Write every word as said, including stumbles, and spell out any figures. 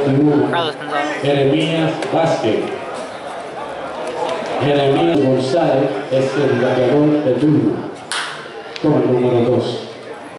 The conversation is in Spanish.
veintiuno, Jeremías Vázquez. Jeremías González es el bateador de turno con el número dos.